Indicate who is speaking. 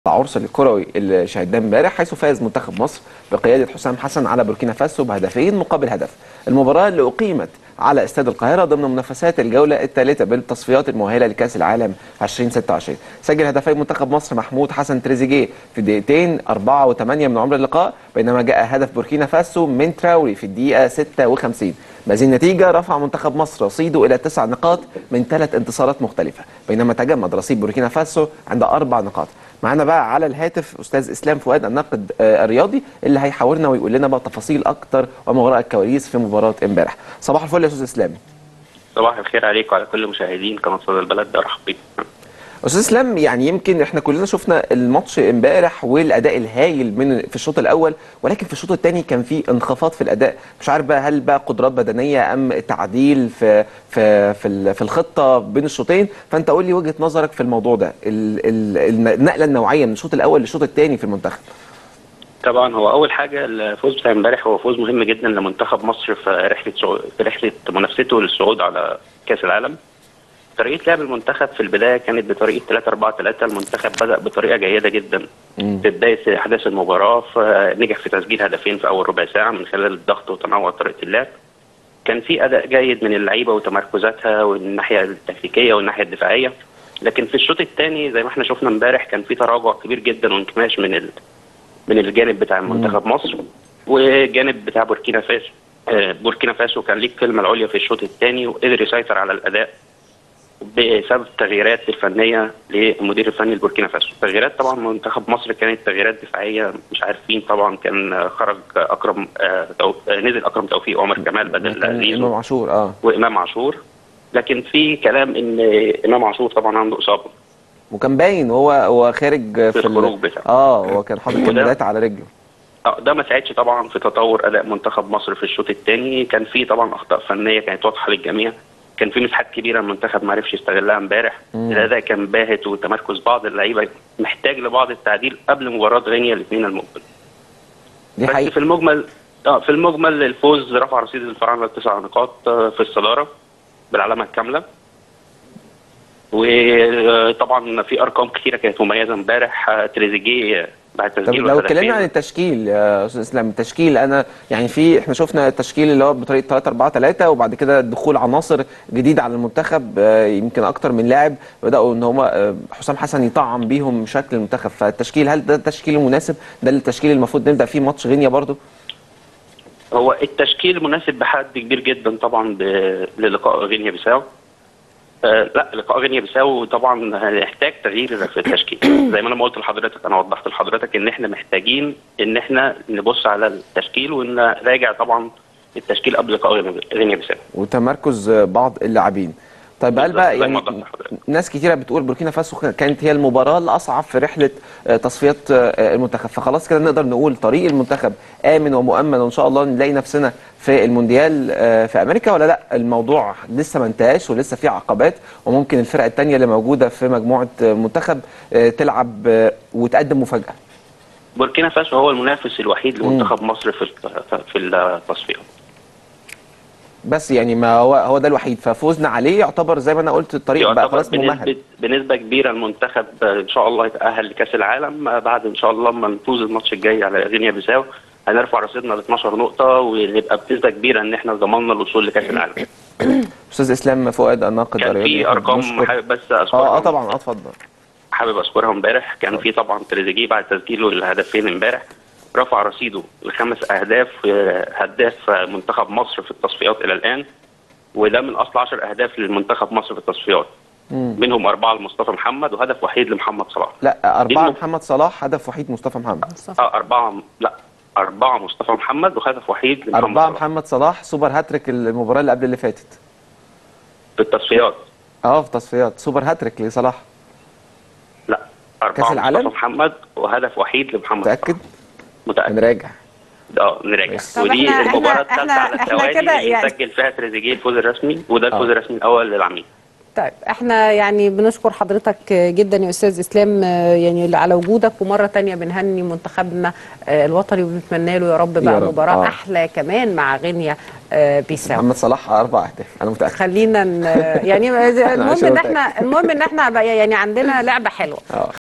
Speaker 1: العرس الكروي اللي شهدناه امبارح، حيث فاز منتخب مصر بقياده حسام حسن على بوركينا فاسو بهدفين مقابل هدف. المباراه اللي اقيمت على استاد القاهره ضمن منافسات الجوله الثالثه بالتصفيات المؤهله لكاس العالم 2026. سجل هدفي منتخب مصر محمود حسن تريزيجيه في الدقيقتين 4 و8 من عمر اللقاء، بينما جاء هدف بوركينا فاسو من تراوري في الدقيقه 56. بهذه النتيجه رفع منتخب مصر رصيده الى 9 نقاط من 3 انتصارات مختلفه، بينما تجمد رصيد بوركينا فاسو عند 4 نقاط. معانا بقى على الهاتف استاذ اسلام فؤاد الناقد الرياضي اللي هيحاورنا ويقول لنا بقى تفاصيل اكتر وما وراء الكواليس في مباراه امبارح. صباح الفل يا استاذ اسلام.
Speaker 2: صباح الخير عليك وعلى كل مشاهدين قناه صدى البلد، ارحب بيك.
Speaker 1: استاذ اسلام، يعني يمكن احنا كلنا شفنا الماتش امبارح والاداء الهايل في الشوط الاول، ولكن في الشوط الثاني كان في انخفاض في الاداء. مش عارف بقى هل بقى قدرات بدنيه ام تعديل في الخطه بين الشوطين؟ فانت قول لي وجهه نظرك في الموضوع ده، النقله النوعيه من الشوط الاول للشوط الثاني في المنتخب.
Speaker 2: طبعا هو اول حاجه الفوز بتاع امبارح هو فوز مهم جدا لمنتخب مصر في رحله منافسته للصعود على كاس العالم. طريقه لعب المنتخب في البدايه كانت بطريقه 3-4-3. المنتخب بدا بطريقه جيده جدا في بدايه احداث المباراه، فنجح في تسجيل هدفين في اول ربع ساعه من خلال الضغط وتنوع طريقه اللعب. كان في اداء جيد من اللعيبه وتمركزاتها والناحيه التكتيكيه والناحيه الدفاعيه، لكن في الشوط الثاني زي ما احنا شفنا امبارح كان في تراجع كبير جدا وانكماش من الجانب بتاع منتخب مصر والجانب بتاع بوركينا فاسو. بوركينا فاسو كان ليه الكلمه العليا في الشوط الثاني وقدر يسيطر على الاداء بسبب التغييرات الفنيه للمدير الفني لبوركينا فاسو. تغييرات طبعا منتخب مصر كانت تغييرات دفاعيه، مش عارفين طبعا كان خرج نزل اكرم توفيق وعمر كمال بدل زيزو
Speaker 1: امام عاشور
Speaker 2: وامام عاشور، لكن في كلام ان امام عاشور طبعا عنده اصابه
Speaker 1: وكان باين هو خارج في
Speaker 2: الخروج بتاعه.
Speaker 1: هو كان حاطط كمادات على رجله.
Speaker 2: ده ما ساعدش طبعا في تطور اداء منتخب مصر في الشوط الثاني. كان في طبعا اخطاء فنيه كانت واضحه للجميع، كان في مساحات كبيره المنتخب ما عرفش يستغلها امبارح. الاداء كان باهت وتمركز بعض اللعيبه محتاج لبعض التعديل قبل مباراه غينيا الاثنين المقبل.
Speaker 1: دي حقيقة.
Speaker 2: بس في المجمل الفوز رفع رصيد الفراعنه ل9 نقاط في الصداره بالعلامه الكامله. وطبعا في ارقام كثيره كانت مميزه امبارح. تريزيجيه بعد تسجيل.
Speaker 1: طب لو اتكلمنا عن التشكيل يا استاذ اسلام، التشكيل انا يعني احنا شفنا التشكيل اللي هو بطريقه 3-4-3 وبعد كده دخول عناصر جديده على المنتخب، يمكن اكتر من لاعب بداوا ان هم حسام حسن يطعم بيهم شكل المنتخب. فالتشكيل هل ده التشكيل المناسب؟ ده التشكيل المفروض نبدا فيه ماتش غينيا برضو؟
Speaker 2: هو التشكيل مناسب بحد كبير جدا طبعا للقاء غينيا بيساو. لا، لقاء غينيا بيساو طبعا هنحتاج تغيير في التشكيل. زي ما انا ما قلت لحضرتك، انا وضحت لحضرتك ان احنا محتاجين ان احنا نبص على التشكيل ونراجع طبعا التشكيل قبل لقاء غينيا بيساو
Speaker 1: وتمركز بعض اللاعبين. طيب هل بقى يعني ناس كتيره بتقول بوركينا فاسو كانت هي المباراه الاصعب في رحله تصفيات المنتخب، فخلاص كده نقدر نقول طريق المنتخب امن ومؤمن وان شاء الله نلاقي نفسنا في المونديال في امريكا، ولا لا الموضوع لسه ما انتهاش ولسه في عقبات وممكن الفرق الثانيه اللي موجوده في مجموعه منتخب تلعب وتقدم مفاجاه؟
Speaker 2: بوركينا فاسو هو المنافس الوحيد لمنتخب مصر في التصفيات.
Speaker 1: بس يعني ما هو ده الوحيد، ففوزنا عليه يعتبر زي ما انا قلت الطريق بقى خلاص ممهد.
Speaker 2: بنسبه كبيره المنتخب ان شاء الله يتاهل لكاس العالم بعد ان شاء الله ما نفوز الماتش الجاي على غينيا بيساو. هنرفع رصيدنا ل 12 نقطه ونبقى بنسبه كبيره ان احنا ضمننا الوصول لكاس العالم.
Speaker 1: استاذ اسلام فؤاد الناقد الرياضي،
Speaker 2: كان في ارقام حابب بس اذكرها.
Speaker 1: طبعا اتفضل.
Speaker 2: حابب اذكرها امبارح. كان في طبعا تريزيجيه بعد تسجيله الهدفين امبارح رفع رصيده ل5 اهداف، هداف منتخب مصر في التصفيات الى الان، وده من اصل 10 اهداف للمنتخب مصر في التصفيات. منهم 4 لمصطفى محمد وهدف وحيد لمحمد صلاح.
Speaker 1: لا 4 محمد صلاح، هدف وحيد مصطفى محمد.
Speaker 2: 4 مصطفى محمد وهدف وحيد لمحمد
Speaker 1: 4
Speaker 2: صلاح.
Speaker 1: محمد صلاح سوبر هاتريك المباراه اللي قبل اللي فاتت
Speaker 2: في التصفيات.
Speaker 1: في التصفيات سوبر هاتريك لصلاح.
Speaker 2: لا 4 مصطفى محمد وهدف وحيد لمحمد صلاح. متاكد؟
Speaker 1: نراجع.
Speaker 2: نراجع. ودي المباراه الثالثه على التوالي اللي سجل فيها تريزيجيه الفوز الرسمي، وده الفوز الرسمي الاول للعميد.
Speaker 3: طيب احنا يعني بنشكر حضرتك جدا يا استاذ اسلام يعني على وجودك، ومره ثانيه بنهني منتخبنا الوطني وبنتمنى له يا رب بقى مباراه احلى كمان مع غينيا بيساو.
Speaker 1: محمد صلاح 4 أهداف انا متاكد.
Speaker 3: خلينا يعني المهم ان احنا يعني عندنا لعبه حلوه.